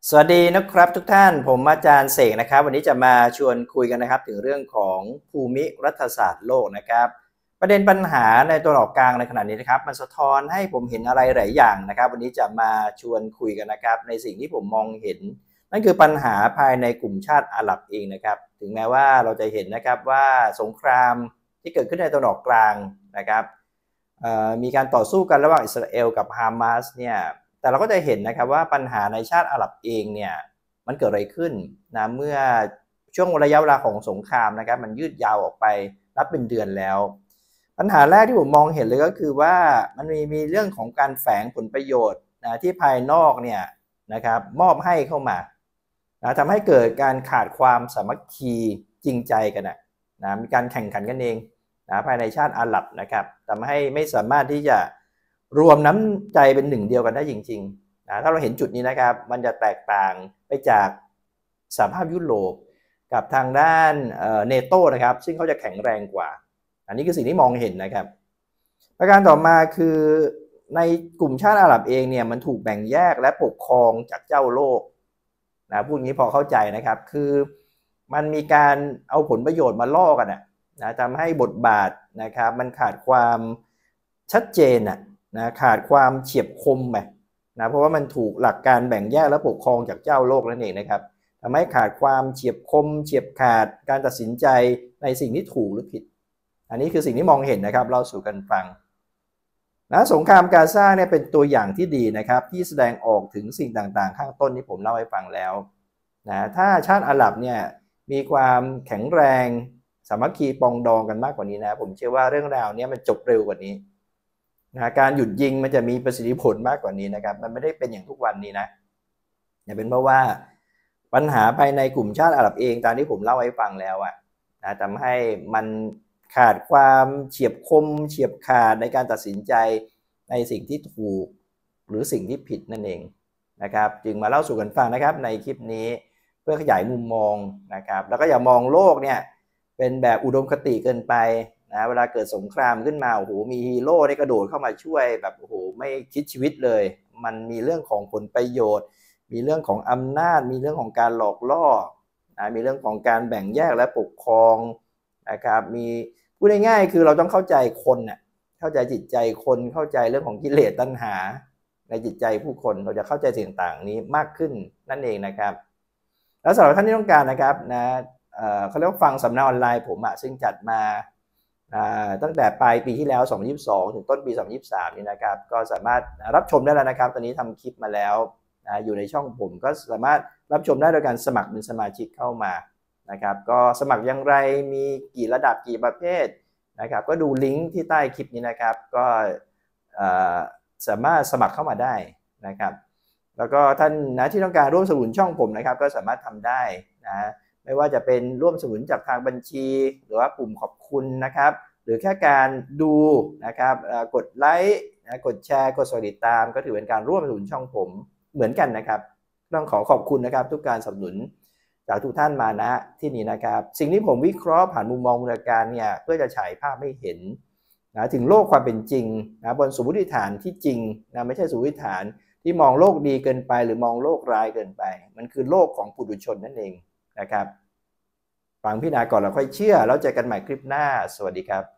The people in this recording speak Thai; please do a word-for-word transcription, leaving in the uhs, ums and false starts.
สวัสดีนะครับทุกท่านผมอาจารย์เสกนะครับวันนี้จะมาชวนคุยกันนะครับถึงเรื่องของภูมิรัฐศาสตร์โลกนะครับประเด็นปัญหาในตัวออกกลางในขณะนี้นะครับมันสะท้อนให้ผมเห็นอะไรหลายอย่างนะครับวันนี้จะมาชวนคุยกันนะครับในสิ่งที่ผมมองเห็นนั่นคือปัญหาภายในกลุ่มชาติอาหรับเองนะครับถึงแม้ว่าเราจะเห็นนะครับว่าสงครามที่เกิดขึ้นในตัวออกกลางนะครับมีการต่อสู้กันระหว่างอิสราเอลกับฮามาสเนี่ยแต่เราก็จะเห็นนะครับว่าปัญหาในชาติอาหรับเองเนี่ยมันเกิดอะไรขึ้นนะเมื่อช่วงระยะเวลาของสงครามนะครับมันยืดยาวออกไปนับเป็นเดือนแล้วปัญหาแรกที่ผมมองเห็นเลยก็คือว่ามันมีมีเรื่องของการแฝงผลประโยชน์นะที่ภายนอกเนี่ยนะครับมอบให้เข้ามานะทำให้เกิดการขาดความสามัคคีจริงใจกันนะนะมีการแข่งขันกันเองนะภายในชาติอาหรับนะครับทำให้ไม่สามารถที่จะรวมน้ำใจเป็นหนึ่งเดียวกันได้จริงๆนะถ้าเราเห็นจุดนี้นะครับมันจะแตกต่างไปจากสหภาพยุโรปกับทางด้านเนโต้นะครับซึ่งเขาจะแข็งแรงกว่าอันนี้คือสิ่งที่มองเห็นนะครับประการต่อมาคือในกลุ่มชาติอาหรับเองเนี่ยมันถูกแบ่งแยกและปกครองจากเจ้าโลกนะพูดงี้พอเข้าใจนะครับคือมันมีการเอาผลประโยชน์มาล่อกันนะทำให้บทบาทนะครับมันขาดความชัดเจนนะนะขาดความเฉียบคมไปนะเพราะว่ามันถูกหลักการแบ่งแยกและปกครองจากเจ้าโลกนั่นเองนะครับทำให้ขาดความเฉียบคมเฉียบขาดการตัดสินใจในสิ่งที่ถูกหรือผิดอันนี้คือสิ่งที่มองเห็นนะครับเล่าสู่กันฟังนะสงครามกาซาเนี่ยเป็นตัวอย่างที่ดีนะครับที่แสดงออกถึงสิ่งต่างๆข้างต้นที่ผมเล่าให้ฟังแล้วนะถ้าชาติอาหรับเนี่ยมีความแข็งแรงสามัคคีปองดองกันมากกว่านี้นะผมเชื่อว่าเรื่องราวนี้มันจบเร็วกว่านี้นะการหยุดยิงมันจะมีประสิทธิผลมากกว่านี้นะครับมันไม่ได้เป็นอย่างทุกวันนี้นะอย่าเป็นเพราะว่าปัญหาภายในกลุ่มชาติอาหรับเองตามที่ผมเล่าให้ฟังแล้วอ่ะนะทำให้มันขาดความเฉียบคมเฉียบขาดในการตัดสินใจในสิ่งที่ถูกหรือสิ่งที่ผิดนั่นเองนะครับจึงมาเล่าสู่กันฟังนะครับในคลิปนี้เพื่อขยายมุมมองนะครับแล้วก็อย่ามองโลกเนี่ยเป็นแบบอุดมคติเกินไปนะเวลาเกิดสงครามขึ้นมาโอ้โหมีฮีโร่ได้กระโดดเข้ามาช่วยแบบโอ้โหไม่คิดชีวิตเลยมันมีเรื่องของผลประโยชน์มีเรื่องของอำนาจมีเรื่องของการหลอกล่อนะมีเรื่องของการแบ่งแยกและปกครองนะครับมีพูดง่ายๆคือเราต้องเข้าใจคนน่ะเข้าใจจิตใจคนเข้าใจเรื่องของกิเลสตัณหาในจิตใจผู้คนเราจะเข้าใจสิ่งต่างๆนี้มากขึ้นนั่นเองนะครับแล้วสำหรับท่านที่ต้องการนะครับนะเขาเรียกว่าฟังสัมมนาออนไลน์ผมอ่ะซึ่งจัดมาตั้งแต่ปลายปีที่แล้วสองพันยี่สิบสองถึงต้นปีสองพันยี่สิบสามนี่นะครับก็สามารถรับชมได้แล้วนะครับตอนนี้ทำคลิปมาแล้วอยู่ในช่องผมก็สามารถรับชมได้โดยการสมัครเป็นสมาชิกเข้ามานะครับก็สมัครอย่างไรมีกี่ระดับกี่ประเภทนะครับก็ดูลิงก์ที่ใต้คลิปนี้นะครับก็สามารถสมัครเข้ามาได้นะครับแล้วก็ท่านนะที่ต้องการร่วมสนับสนุนช่องผมนะครับก็สามารถทำได้นะไม่ว่าจะเป็นร่วมสนับสนุนจากทางบัญชีหรือว่าปุ่มขอบคุณนะครับหรือแค่การดูนะครับกดไลค์กดแชร์กดติดตามก็ถือเป็นการร่วมสนับสนุนช่องผมเหมือนกันนะครับต้องขอขอบคุณนะครับทุกการสนับสนุนจากทุกท่านมาณที่นี้นะครับสิ่งที่ผมวิเคราะห์ผ่านมุมมองมูลการเนี่ยเพื่อจะฉายภาพให้เห็นนะถึงโลกความเป็นจริงนะบนสมมติฐานที่จริงนะไม่ใช่สมมติฐานที่มองโลกดีเกินไปหรือมองโลกร้ายเกินไปมันคือโลกของปุถุชนนั่นเองนะครับฟังพิจารณาก่อนแล้วค่อยเชื่อแล้วเจอกันใหม่คลิปหน้าสวัสดีครับ